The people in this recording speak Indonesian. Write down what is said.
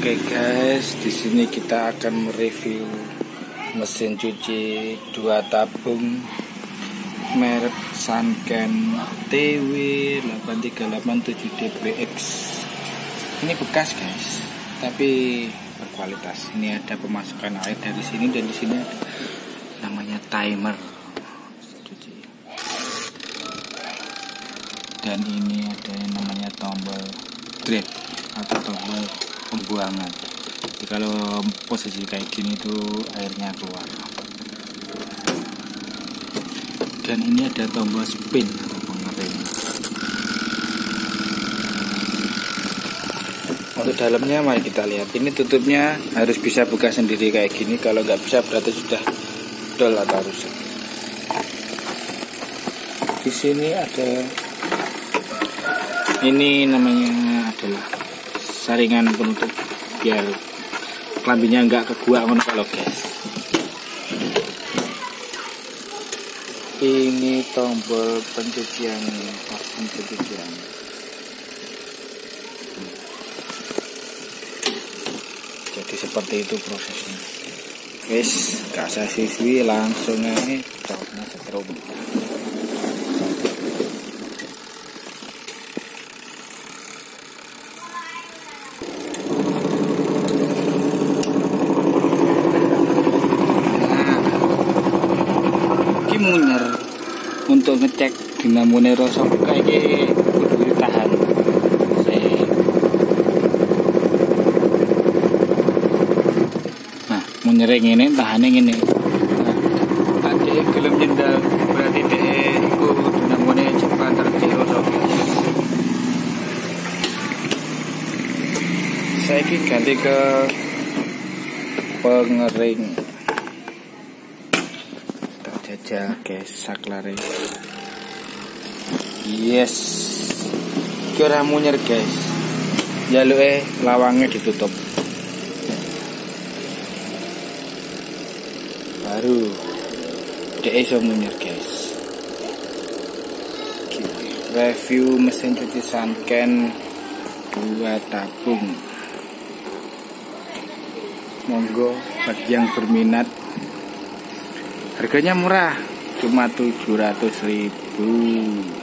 Oke guys, di sini kita akan mereview mesin cuci 2 tabung merek Sanken TW8387DBX. Ini bekas guys, tapi berkualitas. Ini ada pemasukan air dari sini, dan di sini ada namanya timer cuci. Dan ini ada yang namanya tombol drain atau tombol pembuangan. Jadi kalau posisi kayak gini tuh airnya keluar. Dan ini ada tombol spin atau pengering. Untuk dalamnya mari kita lihat. Ini tutupnya harus bisa buka sendiri kayak gini. Kalau nggak bisa berarti sudah dol atau rusak. Di sini ada, ini namanya adalah saringan penutup biar kelambinya nggak keguak ngono kalau guys. Ini tombol pencucian, pencucian. Jadi seperti itu prosesnya. Guys, kasih siswi langsung aja coba setrum. Munyer untuk ngecek dinamone rasa buka iki kudu ditahan. Nah, munyer ngene tahane ngene. Nah, tadi gelem nyendal berarti dhek iku dinamone cepat tercek rasa. Saiki ganti ke pengering. Aja guys, saklare. Yes, kira munyer guys. Jaluke lawangnya ditutup. Baru dek iso munyer guys. Review mesin cuci Sanken 2 tabung. Monggo bagi yang berminat. Harganya murah, cuma 700.000.